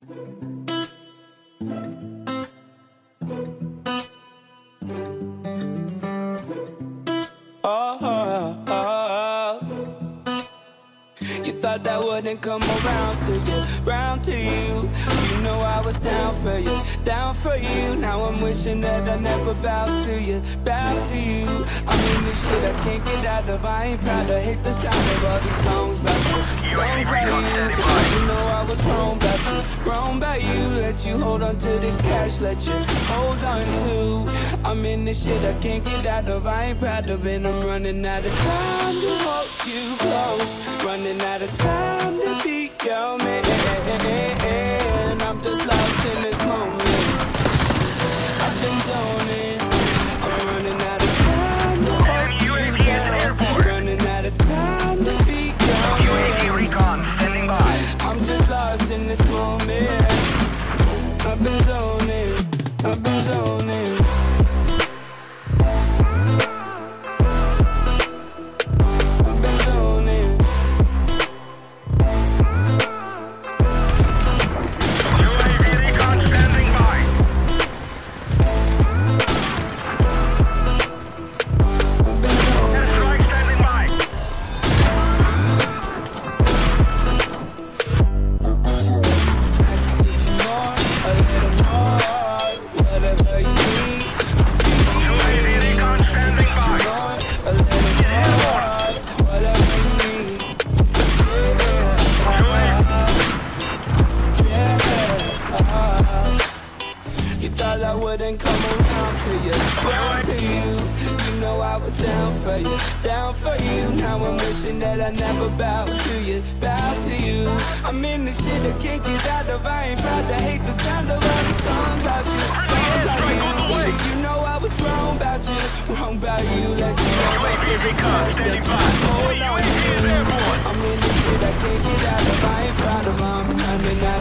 You thought that wouldn't come around to you, round to you. You know I was down for you, down for you. Now I'm wishing that I never bowed to you, bowed to you. I mean this shit I can't get out of. I ain't proud to hate the sound of all these songs about you, songs about you. You know I was wrong about you, wrong about you. Let you hold on to this cash, let you hold on to. I'm in this shit I can't get out of. I ain't proud of it. I'm running out of time to hold you close, running out of time to be your man. I'm just lost in this moment. I've been zoning. I'm running out of time to hold you close, running out of time to be your man. Recon standing by. I'm just lost in this moment. I've been zoning. I've been zoning. Wouldn't come around to you, around to you. You know I was down for you, down for you. Now I'm wishing that I never bowed to you, bowed to you. I'm in this shit I can't get out of. I ain't proud to hate the sound of all the songs about you, songs about you. You know I was wrong about you, wrong about you. Let you know I hold on to. I'm in this shit I can't get out of. I ain't proud of. I'm running out.